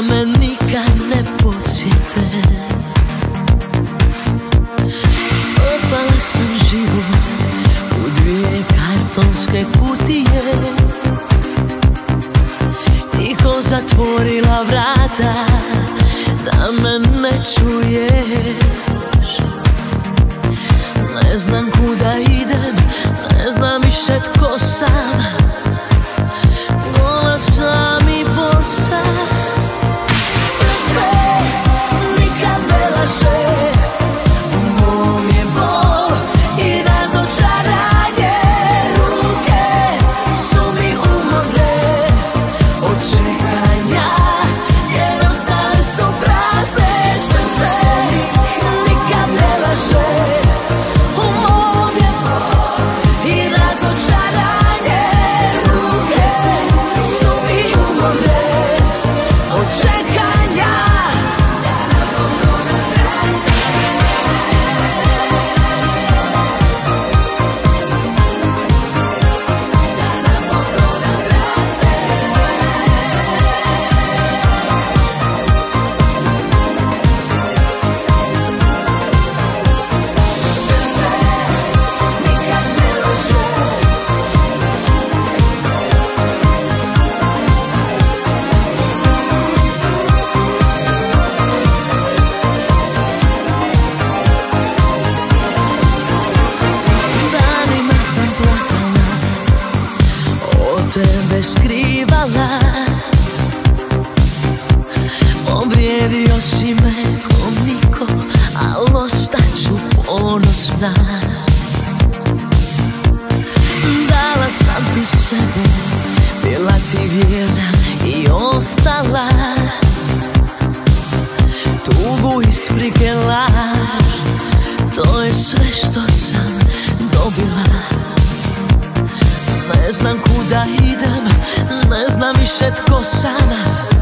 me nikad ne podsjete. Strpala sam život u dvije kartonske kutije, tiho zatvorila vrata da me ne čuješ. Ne znam kuda idem, ne znam više tko sam, gola sam i bosa. Srce nikad ne laže, u mom je bol i razočaranje. Ruke su mi umorne od čekanja, jer ostale su prazne. Srce nikad ne laže, u mom je bol i razočaranje. Ruke su mi umorne od čekanja. Tebe skrivala, povrijedio si me ko niko, al ostaću ponosna. Dala sam ti sebe, bila ti vjerna i ostala. Tugu, isprike, laž, to je sve što sam dobila. Ne znam kuda idem, ne znam više tko sam.